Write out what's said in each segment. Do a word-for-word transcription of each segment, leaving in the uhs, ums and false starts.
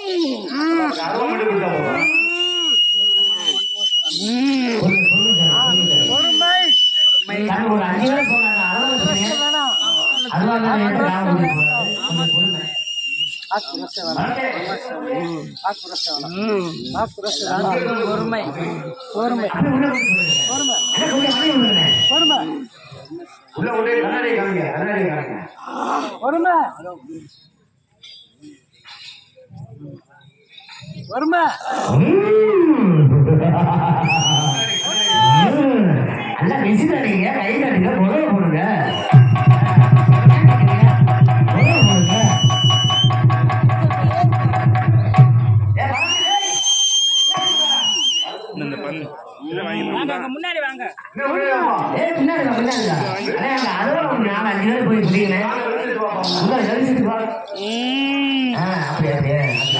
விசிதாதீங்க, கை காட்டுங்க, புகழ போடுங்க. முன்னாடி வாங்க, பின்னாடி அஞ்சு பேர் போய் பிடிக்கிறேன். அப்படி அப்படியே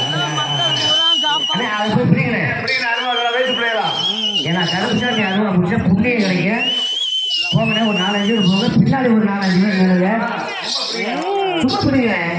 அதை போய் பிடிக்கிறேன். ஏன்னா கருப்புசாமி அருவா முடிச்சா புண்ணியம் கிடைக்கும். போங்கண்ணே, ஒரு நாலஞ்சு பேர் போங்க, பின்னாடி ஒரு நாலஞ்சு பேர் நினைங்க. சும்மா பிடிக்கிறேன்.